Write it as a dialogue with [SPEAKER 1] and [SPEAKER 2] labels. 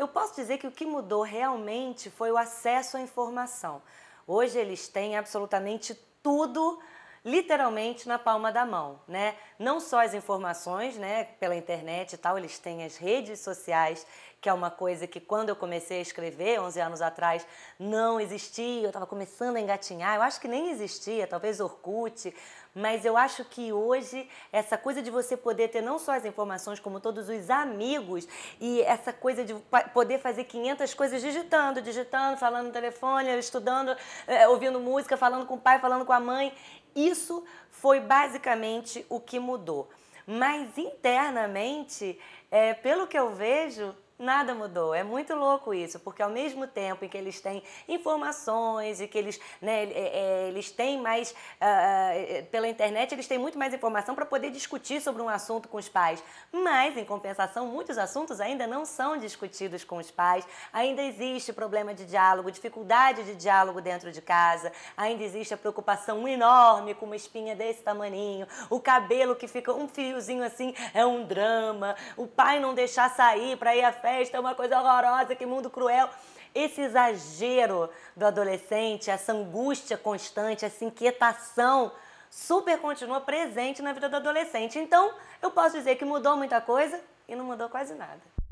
[SPEAKER 1] Eu posso dizer que o que mudou realmente foi o acesso à informação. Hoje eles têm absolutamente tudo, literalmente na palma da mão, né? Não só as informações, né, pela internet e tal, eles têm as redes sociais, que é uma coisa que quando eu comecei a escrever, 11 anos atrás, não existia, eu estava começando a engatinhar, eu acho que nem existia, talvez Orkut, mas eu acho que hoje essa coisa de você poder ter não só as informações, como todos os amigos, e essa coisa de poder fazer 500 coisas digitando, falando no telefone, estudando, ouvindo música, falando com o pai, falando com a mãe, isso foi basicamente o que mudou. Mas internamente, pelo que eu vejo, nada mudou. É muito louco isso, porque ao mesmo tempo em que eles têm informações e que eles, né, eles têm mais, pela internet, eles têm muito mais informação para poder discutir sobre um assunto com os pais. Mas, em compensação, muitos assuntos ainda não são discutidos com os pais, ainda existe problema de diálogo, dificuldade de diálogo dentro de casa, ainda existe a preocupação enorme com uma espinha desse tamaninho, o cabelo que fica um fiozinho assim é um drama, o pai não deixar sair para ir à festa é uma coisa horrorosa, que mundo cruel. Esse exagero do adolescente, essa angústia constante, essa inquietação super continua presente na vida do adolescente. Então, eu posso dizer que mudou muita coisa e não mudou quase nada.